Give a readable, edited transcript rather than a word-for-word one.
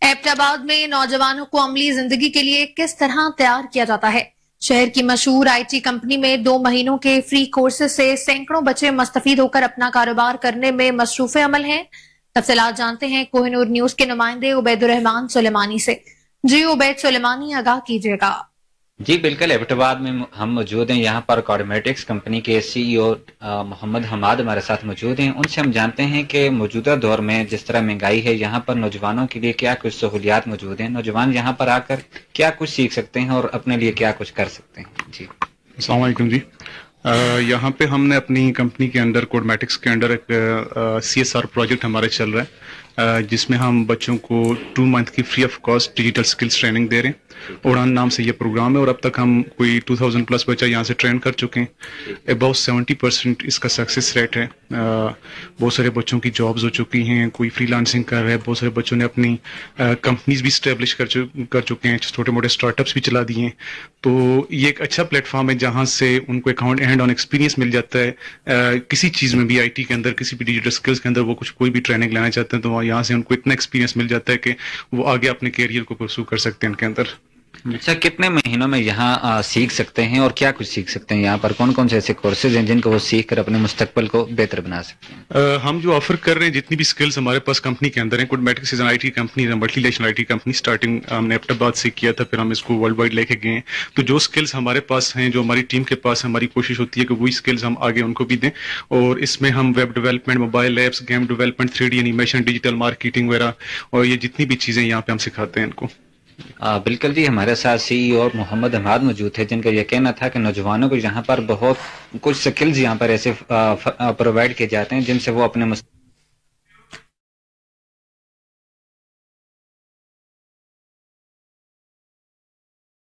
Abbott آباد میں نوجوانوں کو عملی زندگی کے لیے کس طرح تیار کیا جاتا ہے؟ شہر کی مشہور آئی ٹی کمپنی میں 2 مہینوں کے فری کورسز سے سینکڑوں بچے مستفید ہو کر اپنا کاروبار کرنے میں مصروف عمل ہیں۔ تفصیلات جانتے ہیں کوہ نور نیوز کے نمائندے عبید الرحمان سلیمانی سے۔ جی عبید سلیمانی، آگاہ کیجیے گا۔ جی بالکل، ایبٹ آباد میں ہم موجود ہیں۔ یہاں پر کارڈمیٹکس کمپنی کے سی ای او محمد حماد ہمارے ساتھ موجود ہیں۔ ان سے ہم جانتے ہیں کہ موجودہ دور میں جس طرح مہنگائی ہے، یہاں پر نوجوانوں کے لیے کیا کچھ سہولیات موجود ہیں، نوجوان یہاں پر آ کر کیا کچھ سیکھ سکتے ہیں اور اپنے لیے کیا کچھ کر سکتے ہیں۔ جی السلام علیکم جی۔ یہاں پہ ہم نے اپنی کمپنی کے اندر کوڈمیٹکس کے اندر ایک CSR پروجیکٹ ہمارا چل رہا ہے، جس میں ہم بچوں کو 2 منتھ کی free of cost digital skills training دے رہے ہیں۔ اڑان نام سے یہ پروگرام ہے اور اب تک ہم کوئی 2000 پلس بچہ یہاں سے ٹرین کر چکے ہیں۔ اباؤٹ 70% اس کا سکسیس ریٹ ہے۔ بہت سارے بچوں کی جابز ہو چکی ہیں، کوئی فری لانسنگ کر رہے ہیں، بہت سارے بچوں نے اپنی کمپنیز بھی اسٹیبلش کر چکے ہیں، چھوٹے موٹے اسٹارٹ اپس بھی چلا دیے ہیں۔ تو یہ ایک اچھا پلیٹ فارم ہے جہاں سے ان کو اکاؤنٹ ہینڈ آن ایکسپیرینس مل جاتا ہے۔ کسی چیز میں بھی، IT کے اندر، کسی بھی ڈیجیٹل اسکلس کے اندر وہ کوئی بھی ٹریننگ لینا چاہتے ہیں تو یہاں سے ان کو اتنا ایکسپیرینس مل جاتا ہے کہ وہ آگے اپنے کیریئر کو پرسو کر سکتے ہیں ان کے اندر۔ اچھا، کتنے مہینوں میں یہاں سیکھ سکتے ہیں اور کیا کچھ سیکھ سکتے ہیں؟ یہاں پر کون کون سے ایسے کورسز ہیں جن کو وہ سیکھ کر اپنے مستقبل کو بہتر بنا سکتے ہیں؟ ہم جو آفر کر رہے ہیں، جتنی بھی سکلز ہمارے پاس کمپنی کے اندر ہیں، Codematics is an IT company, multinational IT company. Starting ہم نے ایبٹ آباد سے کیا تھا، پھر ہم اس کو ورلڈ وائڈ لے کے گئے ہیں۔ تو جو سکلز ہمارے پاس ہیں، جو ہماری ٹیم کے پاس، ہماری کوشش ہوتی ہے کہ وہی سکلز ہم آگے ان کو بھی دیں۔ اور اس میں ہم web development, mobile apps, game development, 3D animation, digital marketing وغیرہ، اور یہ جتنی بھی چیزیں یہاں پہ ہم سکھاتے ہیں ان کو۔ بالکل جی، ہمارے ساتھ CEO محمد حماد موجود تھے جن کا یہ کہنا تھا کہ نوجوانوں کو یہاں پر بہت کچھ سکلز یہاں پر ایسے پرووائڈ کیے جاتے ہیں جن سے وہ اپنے